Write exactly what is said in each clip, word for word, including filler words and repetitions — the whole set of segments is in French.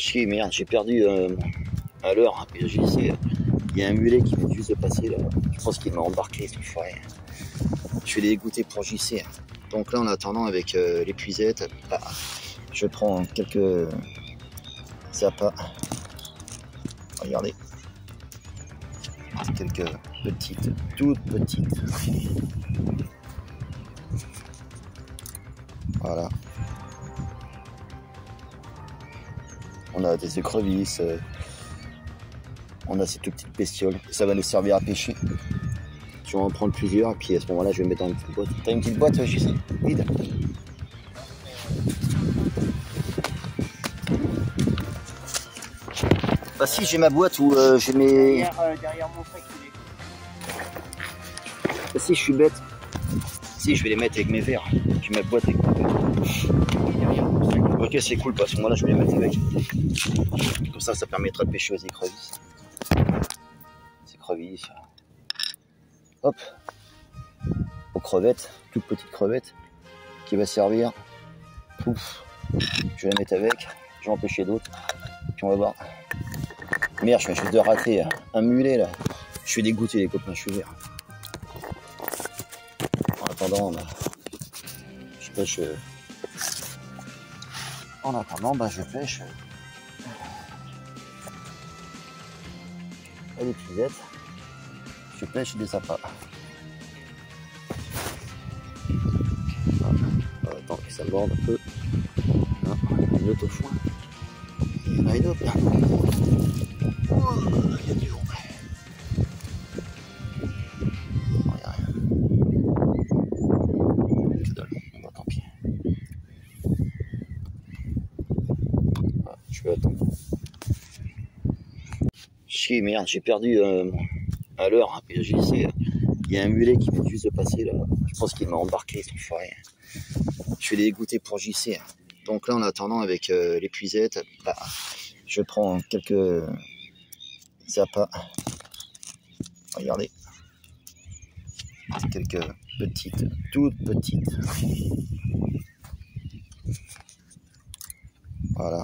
Chier, merde, j'ai perdu euh, à l'heure. Il y a un mulet qui vient juste de passer là. Je pense qu'il m'a embarqué, ce forêt. Je vais les dégoûter pour J C. Donc là, en attendant, avec euh, l'épuisette, bah, je prends quelques appâts. Regardez. Quelques petites, toutes petites. Voilà. On a des écrevisses. Euh, on a ces toutes petites bestioles. Ça va nous servir à pêcher. Je vais en prendre plusieurs. Et puis à ce moment-là, je vais mettre dans une petite boîte. T'as une petite boîte, je sais, vide. Bah si, j'ai ma boîte où euh, j'ai mes... Derrière, euh, derrière mon sac, il est... Bah si, je suis bête. Si, je vais les mettre avec mes verres. J'ai ma boîte avec mes verres. derrière mon sac. Ok, c'est cool, parce que moi là, je vais les mettre avec. Comme ça, ça permettra de pêcher aux écrevisses. Les écrevisses. Hop. Aux crevettes, toutes petites crevettes, qui va servir. Pouf. Je vais la mettre avec. Je vais en pêcher d'autres. Puis on va voir. Merde, je viens juste de rater un mulet là. Je suis dégoûté les copains, je suis vert. En attendant, bah, je pêche. Euh... En attendant, bah, je pêche. À l'épuisette. Je pêche des appâts. Voilà. Attends que ça borde un peu. Non, une autre au foin. Il y en a une autre là. Oh, il y a du vent. Non, il n'y a rien. Que dalle. Bon, bah, tant pis. Ah, je vais attendre. Chier, merde, j'ai perdu euh, à l'heure. Il y a un mulet qui vient juste de passer là. Je pense qu'il m'a embarqué, ce forêt. Je vais les dégoûter pour J C. Donc là, en attendant, avec euh, l'épuisette, bah, je prends quelques appâts. Regardez. Quelques petites, toutes petites. Voilà.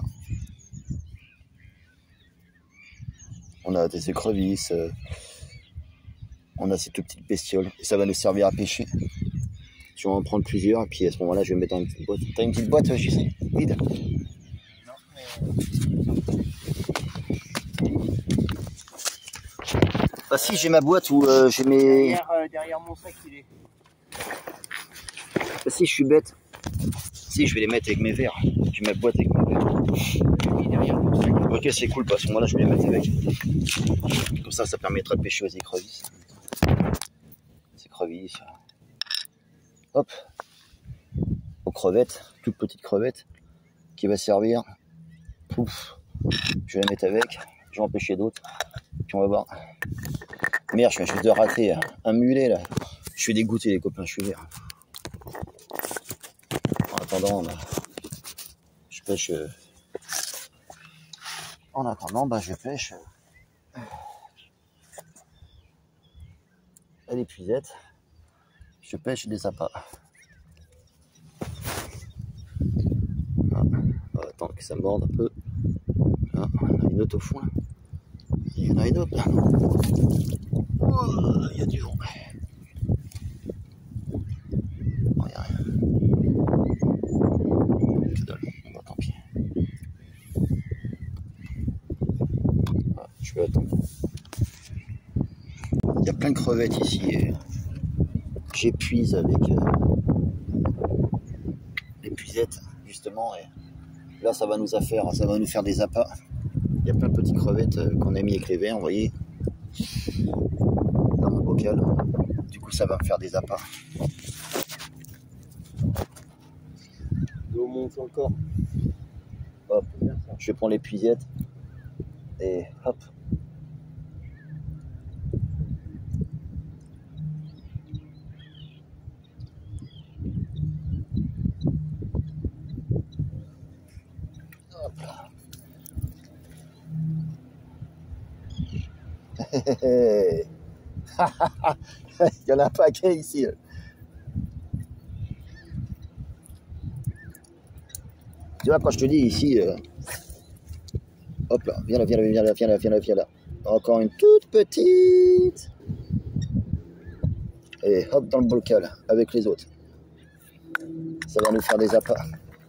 On a des écrevisses. Euh, on a ces toutes petites bestioles. Et ça va nous servir à pêcher. Je vais en prendre plusieurs. Et puis à ce moment-là, je vais mettre dans une petite boîte. T'as une petite boîte, je sais, vide. Non, mais... Bah si, j'ai ma boîte où euh, j'ai mes... Derrière, euh, derrière mon sac, il est... Bah si, je suis bête. Si, je vais les mettre avec mes verres. J'ai ma boîte avec mes verres. derrière mon sac. Ok, c'est cool, parce que moi là, je vais les mettre avec. Comme ça, ça permettra de pêcher aux écrevisses. Les écrevisses. Hop. Aux crevettes, toutes petites crevettes, qui va servir. Pouf. Je vais la mettre avec. Je vais en pêcher d'autres. Puis on va voir. Merde, je viens juste de rater un mulet là. Je suis dégoûté les copains, je suis vert. En attendant, bah, je pêche. Euh... En attendant, bah, je pêche. Euh... À l'épuisette. Je pêche des appâts. Ah, on va attendre que ça borde un peu. Ah, on a une autre au foin. Il y en a une autre là. Oh, il y a du vent. Non, il n'y a rien. Que dalle. Bon, bah, tant pis. Ah, je vais attendre. Il y a plein de crevettes ici. Et j'épuise avec euh, l'épuisette, justement. Et là, ça va nous faire, ça va nous faire des appâts. Il y a plein de petites crevettes euh, qu'on a mis avec les verres, vous voyez, dans mon bocal. Du coup, ça va me faire des appâts. L'eau monte encore. Hop, je prends l'épuisette et hop. Hop là. Il y en a un paquet ici. Tu vois, quand je te dis ici, euh, Hop là, viens là, viens là, viens là, viens là, viens là, viens là. Encore une toute petite. Et hop dans le bocal avec les autres. Ça va nous faire des appâts.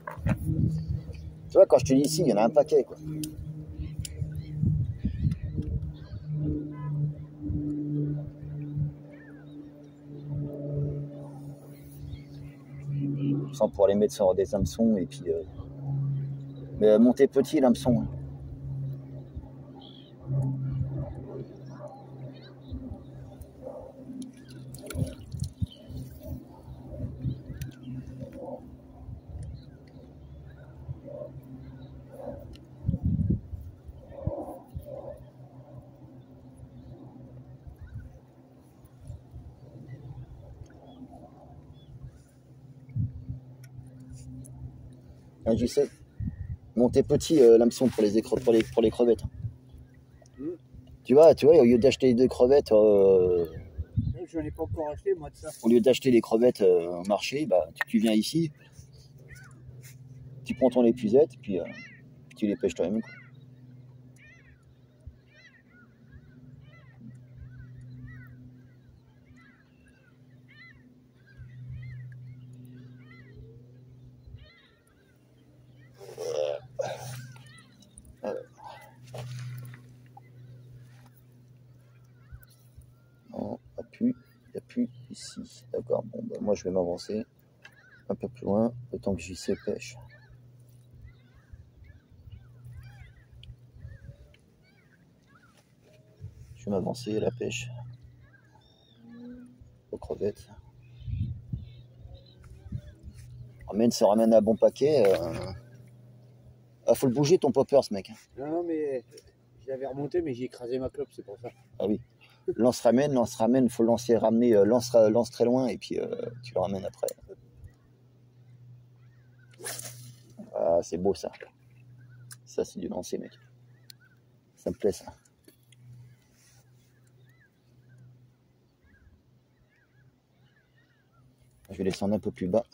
Tu vois, quand je te dis ici, il y en a un paquet, quoi. Sans pouvoir les mettre sur des hameçons et puis euh... mais euh, monter petit l'hameçon. Hein. Ah, je sais. Monter petit euh, l'hameçon pour les, pour les pour les crevettes. Mmh. Tu vois, tu vois, au lieu d'acheter deux crevettes, euh, je n'en ai pas encore acheté moi de ça. Au lieu d'acheter les crevettes euh, au marché, bah tu, tu viens ici, tu prends ton épuisette, puis euh, tu les pêches toi-même. Non, il n'y a plus, il n'y a plus ici. D'accord, bon, bah, moi je vais m'avancer un peu plus loin, le temps que j'y sais pêche. Je vais m'avancer à la pêche aux crevettes. Ramène, ça ramène un bon paquet. Euh... Ah, faut le bouger ton popper, ce mec. Non, non, mais je l'avais remonté, mais j'ai écrasé ma clope, c'est pour ça. Ah oui. Lance ramène, lance ramène, faut lancer, ramener, euh, lance, lance très loin et puis euh, tu le ramènes après. Ah, c'est beau ça. Ça, c'est du lancer, mec. Ça me plaît, ça. Je vais descendre un peu plus bas.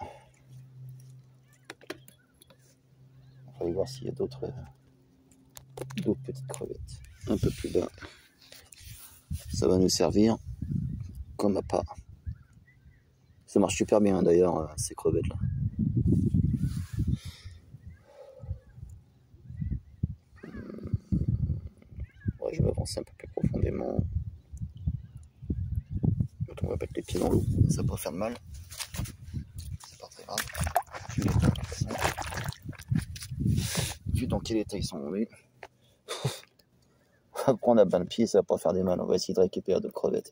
On va aller voir s'il y a d'autres d'autres petites crevettes. Un peu plus bas. Ça va nous servir comme appât. Ça marche super bien d'ailleurs, ces crevettes là. Ouais, je vais avancer un peu plus profondément. On va mettre les pieds dans l'eau, ça va pas faire de mal. C'est pas très grave. Vu dans quel état ils sont tombés. On va prendre à bain le pied, ça va pas faire des mal. On va essayer de récupérer d'autres crevettes.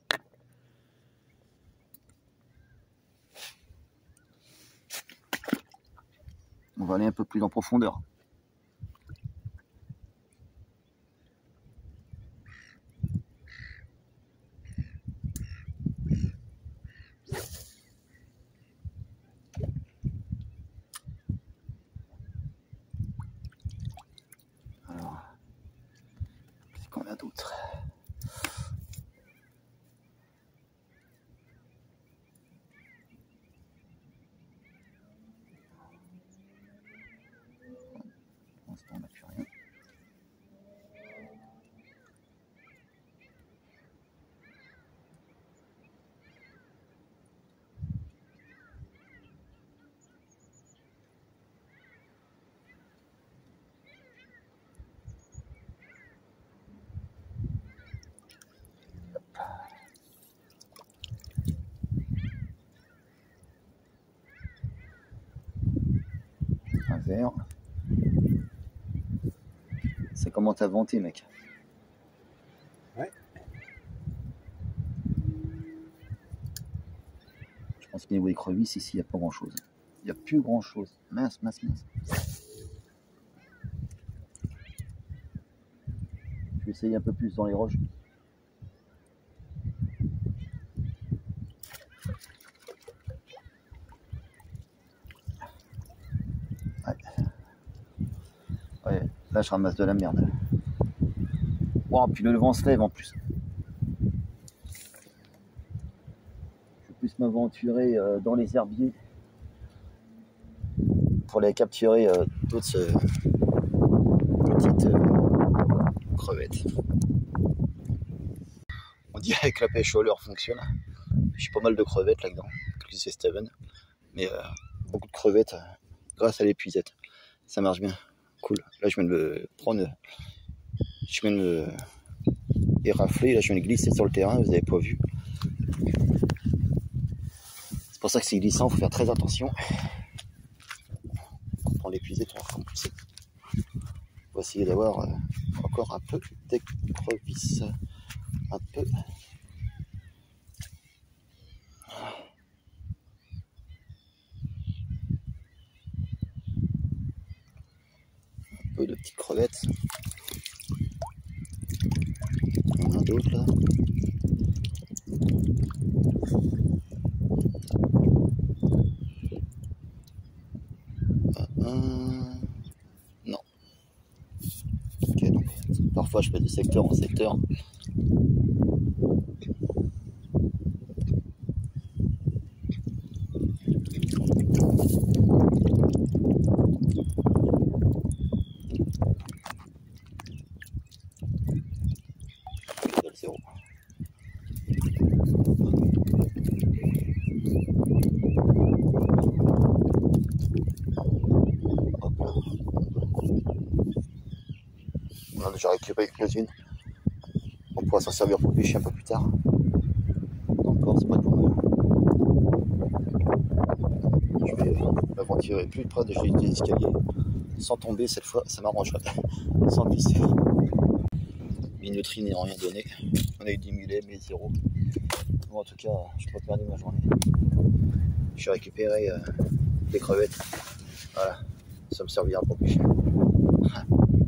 On va aller un peu plus en profondeur. Alors, qu'est-ce qu'on a d'autre? Pour l'instant, on n'a plus rien. Un verre. Ça commence à vanter, mec. Ouais. Je pense qu'au niveau des crevisses, ici, il n'y a pas grand chose. Il n'y a plus grand chose. Mince, mince, mince. Je vais essayer un peu plus dans les roches. Ouais. Ouais, là je ramasse de la merde. Wow, puis le vent se lève en plus. Je vais plus m'aventurer euh, dans les herbiers pour aller capturer euh, d'autres euh, petites, euh, crevettes. On dirait que la pêche au leurre fonctionne. J'ai pas mal de crevettes là-dedans, comme disait Steven. Mais euh, beaucoup de crevettes euh, grâce à l'épuisette. Ça marche bien. Cool. Là, je viens de le prendre. Je viens de le érafler. Là, je viens de glisser sur le terrain. Vous n'avez pas vu. C'est pour ça que c'est glissant. Il faut faire très attention. On prend l'épuisette. On va recommencer. On va essayer d'avoir euh, encore un peu d'écrevisse. Un peu. Un peu de petites crevettes. Il y en a d'autres là. Euh, non. Ok, donc parfois je fais de secteur en secteur. Zéro. On a déjà récupéré quelques-unes. On pourra s'en servir pour pêcher un peu plus tard. Encore, c'est pas pour moi. Je vais m'aventurer plus près de des escaliers. Sans tomber cette fois, ça m'arrangerait. Sans glisser. Minuterie n'ayant rien donné. On a eu dix mulets, mais zéro. Bon, en tout cas, je n'ai pas perdu ma journée. Je vais récupérer euh, des crevettes. Voilà, ça me servira pour pêcher.